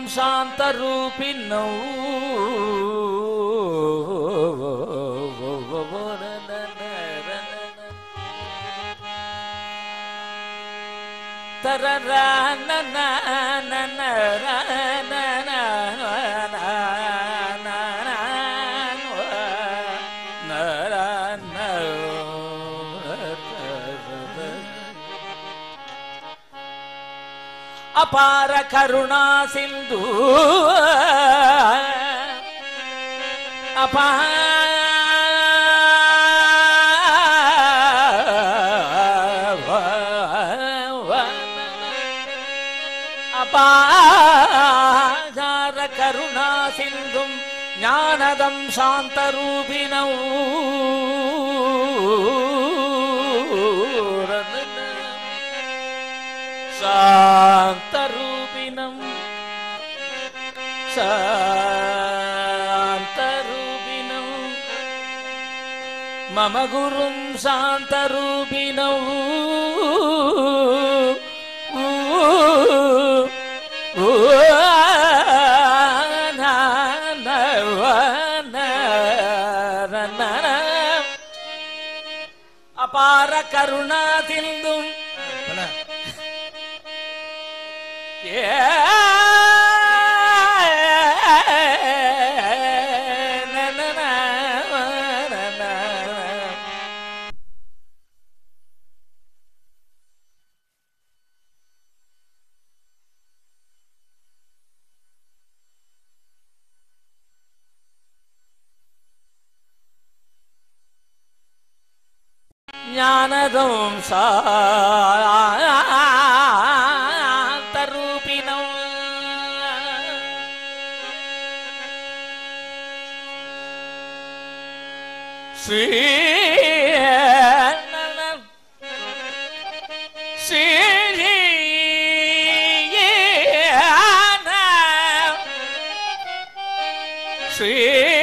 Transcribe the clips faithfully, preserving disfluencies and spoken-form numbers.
शान्तरूपिणौ तररा न न न न न अपार करुणा सिंधु अपार करुणा सिंधु ज्ञानदं शान्तरूपिणौ शान्तरूपिणं शान्तरूपिणं मम गुरुं शान्तरूपिणौ अपार करुणा सिंधु ज्ञानदं शान्तरूपिणौ श्री श्री श्री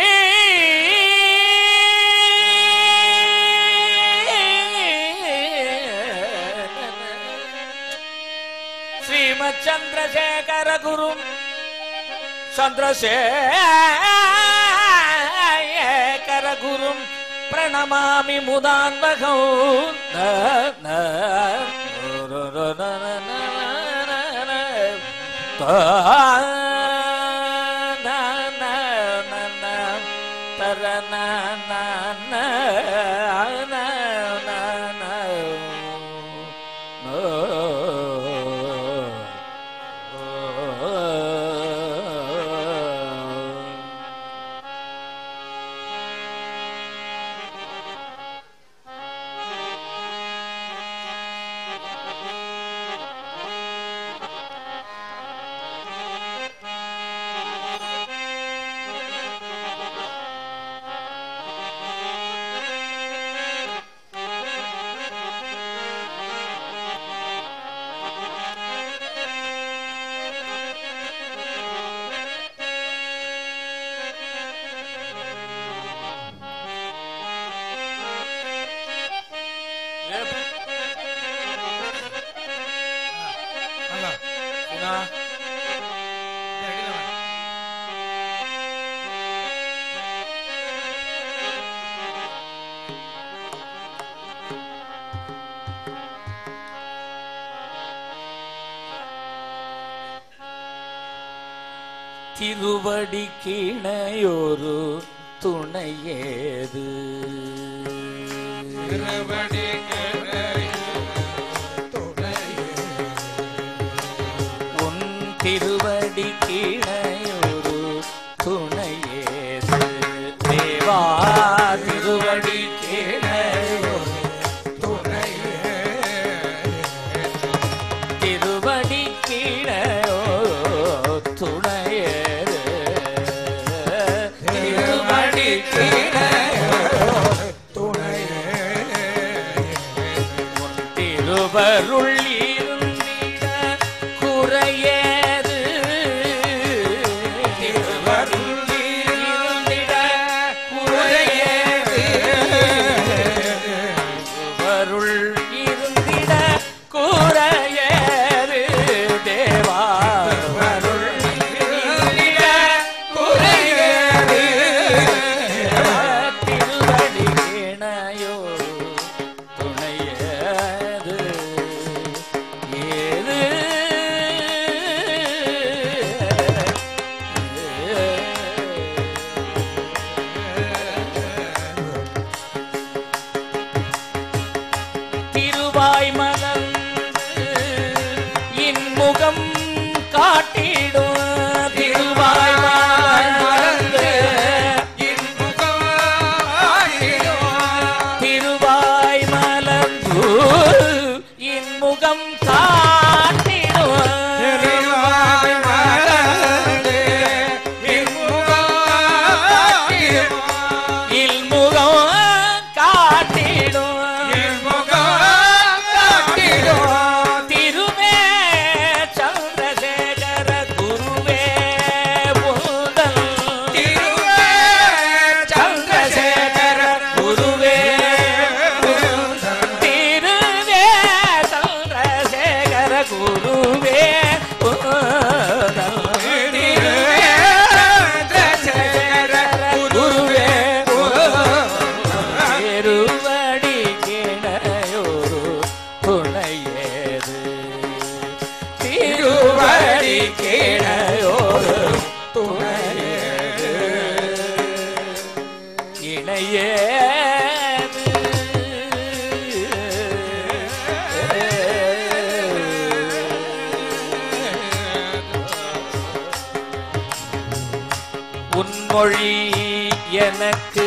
चंद्रशेखर गुरु चंद्रशेखर गुरु प्रणमामि मुदान्वहौ திருவடிக்கிணையொரு துணையேது உன் திருவடிக்கிணையொரு துணையேது தேவா திருவடிக்கிணையொரு துணையேது திருவடிக்கிணையொரு துணையேது திருவருள் இருந்திட குறையேது திருவருள் உன்மொழி எனக்கு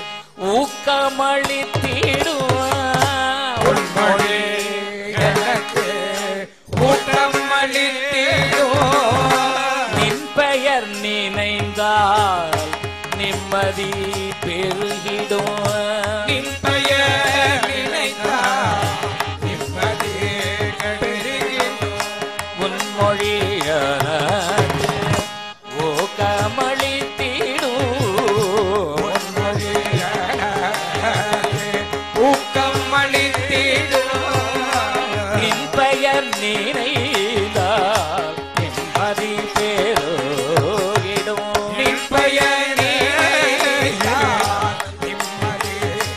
ஊக்கமளித்திடும் உன்மொழி எனக்கு ஊக்கம் அளித்திடும் நின் பெயர் நினைந்தால் நிம்மதி பெருகிடும் நின் பெயர் நினைத்தால் நிம்மதி பெருகிடும் உன்மொழி ஊக்கமளித்திடும் உன்மொழி ஊக்கம் அளித்திடும் நின் பெயர் நினைந்தால் நிம்மதி பெருகிடும் நின் பெயர் நினைத்தால் நிம்மதி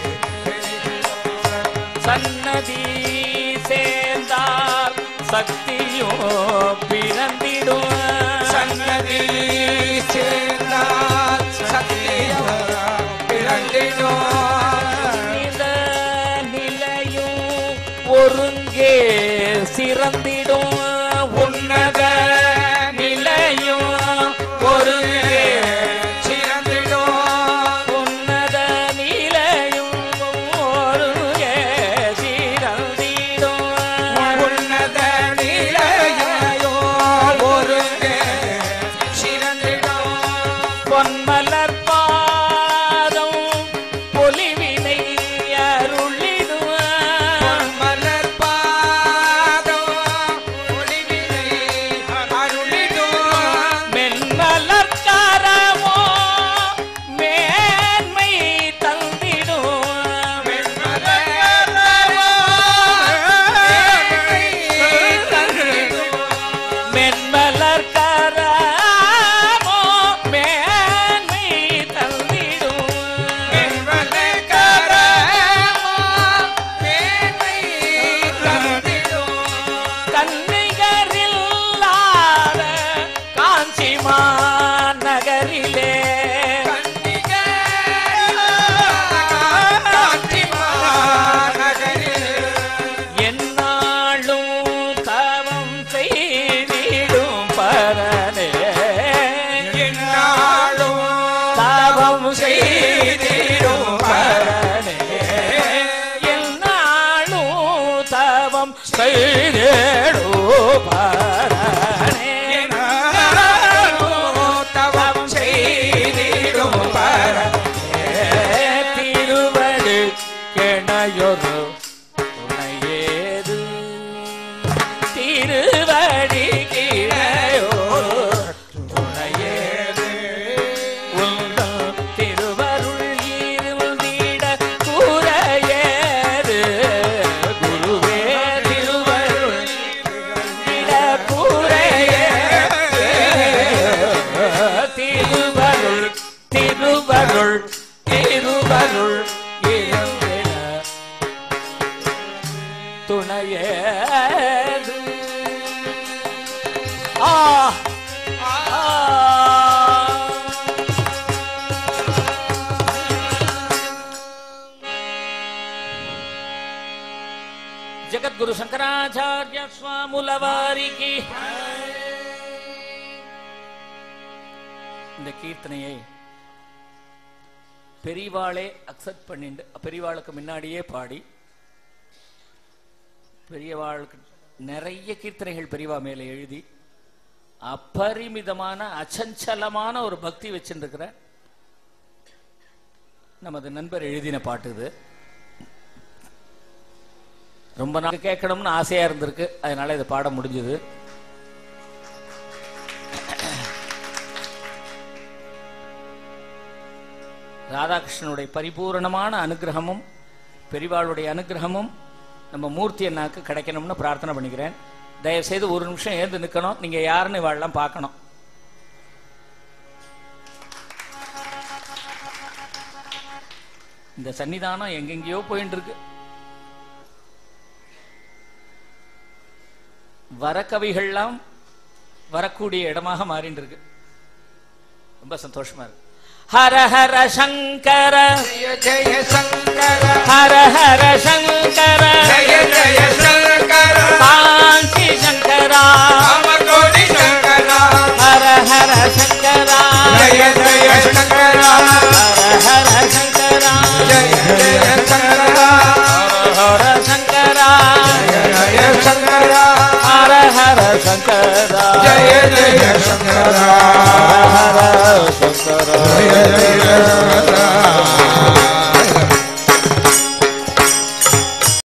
சன்னதி சேர்ந்தால் சக்தியோ பிறந்திடும் சன்னதி சேர்ந்தால் சத்தியம் பிறந்திடும் நில நிலையும் ஒருங்கே சிறந்திடும் உன்னத நிலையும் ஒருங்கே சிறந்திடும் உன்னத நிலையும் ஒருங்கே சிறந்திடும் உன்னத நிலையோ ஒரு சிறந்திடும் பொன்மலர் பாதம் பொலிவினை அருளிடும் மலர் பாதம் ஒளிவினை அருளிடும் மென்மலர் கரமோ மேன்மை தந்திடும் மென்மலர் கரமோ மேன்மை தந்திடும் கன்னிகரில்லாத காஞ்சி மாநகரிலே என்னாலும் தவம் செய்திடும் பரனே தவம் செய்திடும் பரனே என்னாலும் தவம் செய்திடும் பரனே தவம் செய்திடும் பரனே திருவடு கெணையொரு துணையேது திருவடி கிணையொரு துணையேது உங்கள் திருவருள் இருந்திட கூரையேது குருவே திருவருள் இருந்திட கூரையேது திருவருள் திருவருள் திருவருள் இருந்திட துணையேது ஆ ஆ ஜகத்குரு சங்கராச்சாரிய சுவாமுலவாரிக்கு இந்த கீர்த்தனையை பெரியவாளே அக்செப்ட் பண்ணிட்டு பெரியவாளுக்கு முன்னாடியே பாடி பெரியவாளுக்கு நிறைய கீர்த்தனைகள் பெரியவா மேல எழுதி அப்பரிமிதமான அச்சஞ்சலமான ஒரு பக்தி வச்சுருக்கிற நமது நண்பர் எழுதின பாட்டு இது. ரொம்ப நாள் கேட்கணும்னு ஆசையா இருந்திருக்கு, அதனால இதை பாட முடிஞ்சது. ராதாகிருஷ்ணனுடைய பரிபூரணமான அனுகிரகமும் பெரிவாளுடைய அனுகிரகமும் நம்ம மூர்த்தி அண்ணாக்கு கிடைக்கணும்னு பிரார்த்தனை பண்ணிக்கிறேன். தயவு செய்து ஒரு நிமிஷம் ஏந்து நிற்கணும். நீங்க யாருன்னு இவாளெல்லாம் பார்க்கணும். இந்த சன்னிதானம் எங்கெங்கயோ போயிட்டு இருக்கு. வரக்கவிகள்லாம் வரக்கூடிய இடமாக மாறிட்டு இருக்கு. ரொம்ப சந்தோஷமா இருக்கு. ஹர ஹர சங்கர ஜெய ஜெய சங்கர ஹர ஹர சங்கர ஜெய ஜெய சங்கர காஞ்சி சங்கரா காமகோடி சங்கர ஹர ஹர சங்கரா ஜெய ஜெய சங்கரா ஜய ஜய சங்கரா ஹர ஹர சங்கரா ஜய ஜய